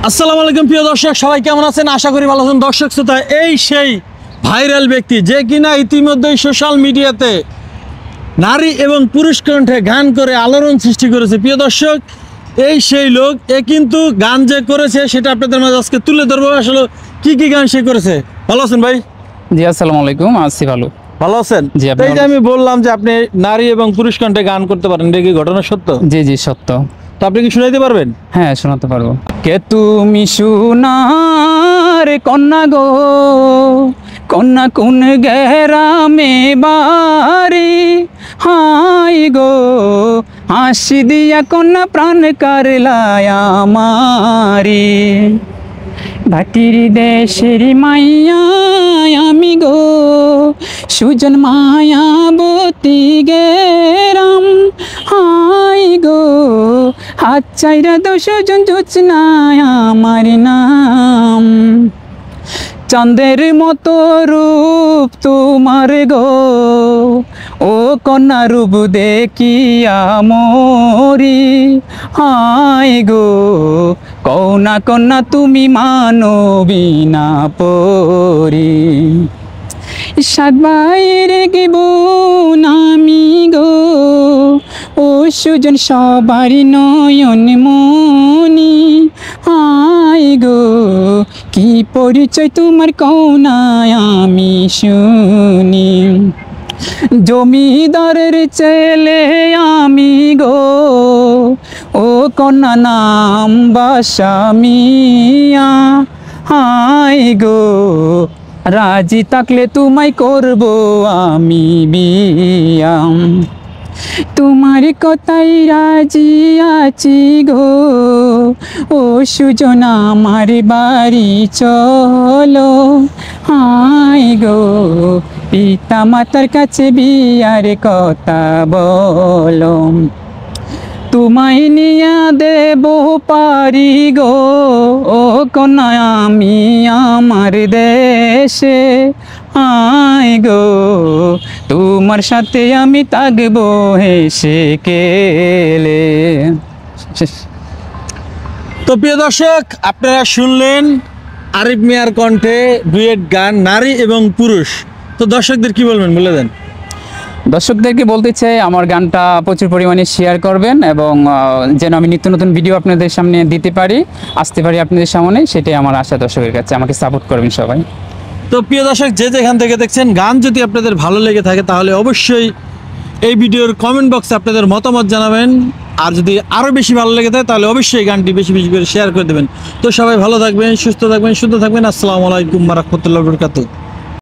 আসসালামু আলাইকুম প্রিয় দর্শক, সবাই কেমন আছেন? আশা করি ভালো আছেন। দর্শক শ্রোতা, এই সেই ভাইরাল ব্যক্তি যে কিনা ইতিমধ্যেই সোশ্যাল মিডিয়াতে নারী এবং পুরুষ কণ্ঠে গান করে আলোড়ন সৃষ্টি করেছে। প্রিয় দর্শক, এই সেই লোক। এ কিন্তু গান যে করেছে সেটা আপনাদের মাঝে আজকে তুলে ধরবো। আসলে কি কি গান সে করেছে। ভালো আছেন ভাই? জি আসসালামু আলাইকুম, আছি ভালো। ভালো আছেন? জি, আপনি এই যে ভালো আমি বললাম যে আপনি নারী এবং পুরুষ কণ্ঠে গান করতে পারেন, এটা কি ঘটনা সত্য? জি জি সত্য। তো আপনি কি শুনাইতে পারবেন? হ্যাঁ, শোনাতে পারবো। কে তুমি সোনার কন্যা গো, কন্যা কোন গেরামে বাড়ি, হাই গো হাসি দিয়া কন্যা প্রাণ কারলায় আমারি, ভাটির দেশের মাইয়া আমি গো, সুজন মায়াবতী গেরাম, হাই গো হাত চাইরা দো সুজন জোছনায় আমার নাম, চাঁদের মতো রূপ তোমার গো, ও কন্যা রূপ দেখিয়া মরি, হাই গো কন্যা কন্যা তুমি মানবী না পরি, সাত ভাইয়ের বোন আমি গো, ও সুজন সবারই নয়ন মনি, হাই গো কি পরিচয় তোমার কওনায় আমি শুনি, জমিদারের ছেলে আমি গো, ও কন্যা নাম বাসা মিয়া, হাই গো রাজি থাকলে তোমায় করব আমি বিয়া, তোমার কথাই রাজি আছি গো, ও সুজন আমার বাড়ি চলো, হাই গো পিতা মাতার কাছে বিয়ার কথা বলো, তোমায় নিয়া দেব পারি গো, ও কন্যা আমি আমার দেশে, হাই গো তোমার সাথে আমি থাকবো হেসে খেলে। তো প্রিয় দর্শক, আপনারা শুনলেন আরিফ মিয়ার কণ্ঠে ডুয়েট গান নারী এবং পুরুষ। তো দর্শকদের কি বলবেন বলে দেন। দর্শকদেরকে বলতে চাই আমার গানটা প্রচুর পরিমাণে শেয়ার করবেন এবং যেন আমি নিত্য নতুন ভিডিও আপনাদের সামনে দিতে পারি, আসতে পারি আপনাদের সামনে, সেটাই আমার আশা। দর্শকের কাছে আমাকে সাপোর্ট করবেন সবাই। তো প্রিয় দর্শক, যে যেখান থেকে দেখছেন, গান যদি আপনাদের ভালো লেগে থাকে তাহলে অবশ্যই এই ভিডিওর কমেন্ট বক্সে আপনাদের মতামত জানাবেন। আর যদি আরও বেশি ভালো লেগে থাকে তাহলে অবশ্যই গানটি বেশি বেশি করে শেয়ার করে দেবেন। তো সবাই ভালো থাকবেন, সুস্থ থাকবেন, সুন্দর থাকবেন। আসসালামু আলাইকুম ওয়া রাহমাতুল্লাহি ওয়া বারাকাতুহু।